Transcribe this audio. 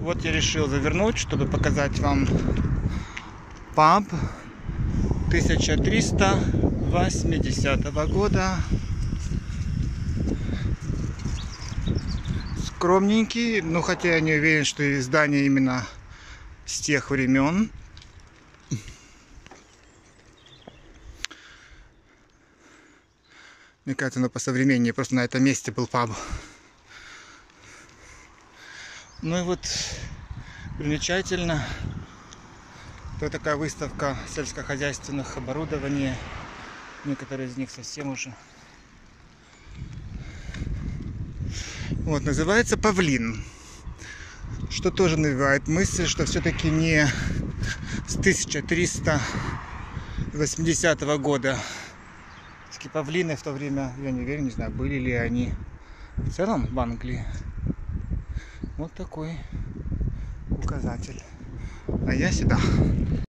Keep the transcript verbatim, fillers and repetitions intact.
Вот я решил завернуть, чтобы показать вам паб тысяча триста восьмидесятого года. Скромненький, но хотя я не уверен, что здание именно с тех времен. Мне кажется, оно посовременнее, просто на этом месте был паб. Ну и вот примечательно, то такая выставка сельскохозяйственных оборудований. Некоторые из них совсем уже. Вот, называется «Павлин», что тоже навевает мысль, что все-таки не с тысяча триста восьмидесятого года. Такие павлины в то время, я не уверен, не знаю, были ли они в целом в Англии. Вот такой указатель. А я сюда.